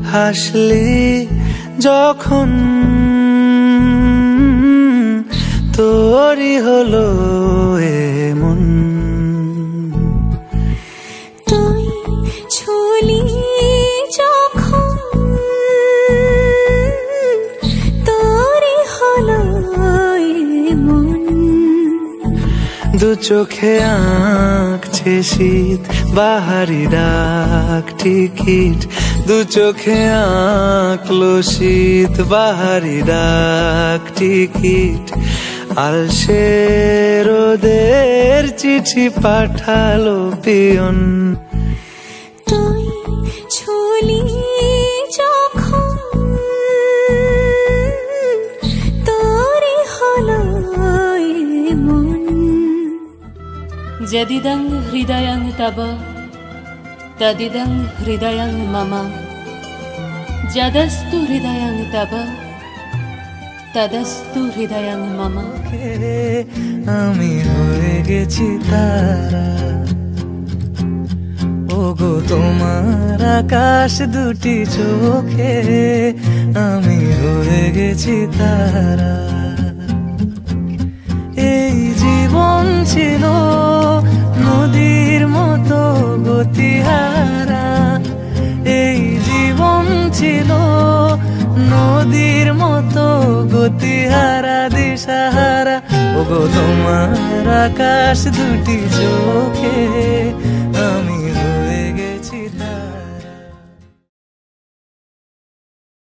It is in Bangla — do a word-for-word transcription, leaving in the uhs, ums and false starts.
হাসলি যখন তোরই হলো এমন। তুই ছুলি যখন তোরই হলো এমন। দু চোখে আঁকছে শীত বাহারি ডাক টিকিট, দু চোখে আঁকলো শীত বাহারি ডাক টিকিট। আলসে রোদের চিঠি পাঠালো পিয়ন। তুই ছুলি যখন তোরই হলো এমন। যদিদং হৃদয়ং তব তদিদং হৃদয়ং মম, যদস্তু হৃদয়ং তব তদস্তু হৃদয়ং মম। আমি হয়ে গেছি তারা, ওগো তোমার আকাশ দুটি চোখে আমি হয়ে গেছি তারা। এই জীবন ছিল নদীর মতো গতিহারা, এই জীবন ছিল নদীর মতো গতিহারা দিশাহারা। ওগো তোমার আকাশ দুটি চোখ